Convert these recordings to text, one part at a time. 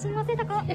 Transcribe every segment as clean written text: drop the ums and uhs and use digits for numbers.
すみません、高。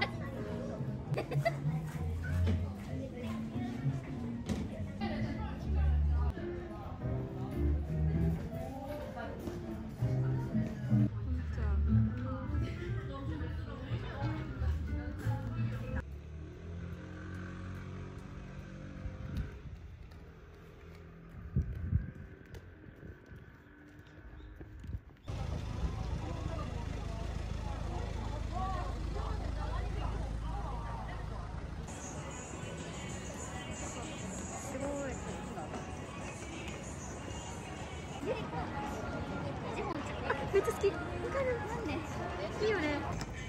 めっちゃ好き。わかる。なんで？いいよね。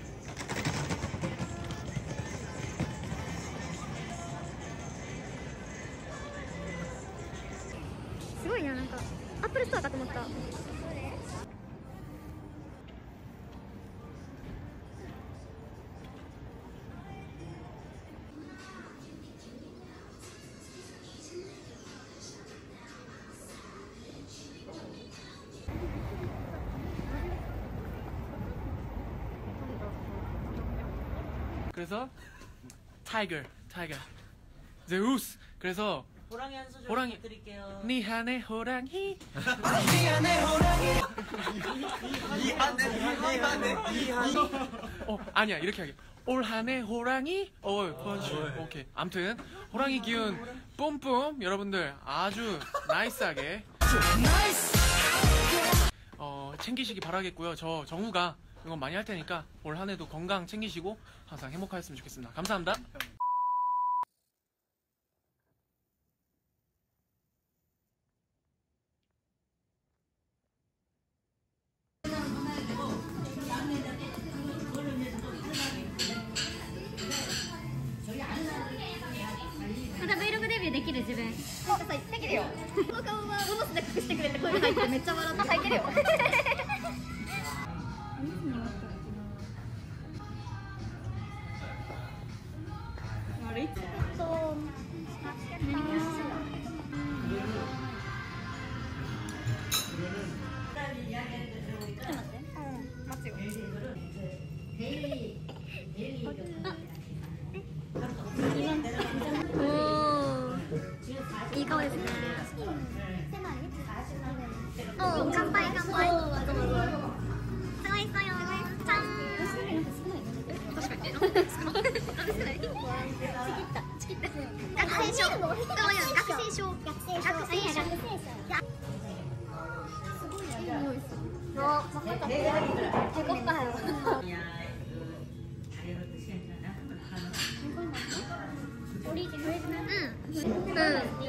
すごいな、なんかアップルストアかと思った。 그래서 타이거 제우스. 그래서 호랑이 한 소절 호랑이 부탁드릴게요. 니 안에 호랑이 아니야, 이렇게 하게. 올 한해 호랑이 그렇지. 오케이. 아무튼 호랑이 기운 뿜뿜 여러분들 아주 나이스하게 챙기시기 바라겠고요. 저 정우가 응원 많이 할 테니까 올 한해도 건강 챙기시고 항상 행복하셨으면 좋겠습니다. 감사합니다. 브이로그 데뷔 できる自分。なんかさ、できるよ。この顔はボノスで隠してくれて声が入ってめっちゃ笑って。いけるよ。あれいつと何がしよう。ちょっと待って。待つよ。いい顔ですね。おお、乾杯乾杯。すごいすごい。ちゃん。確かに。なんで少ない？チキった。学生証。学生証。オリジナル。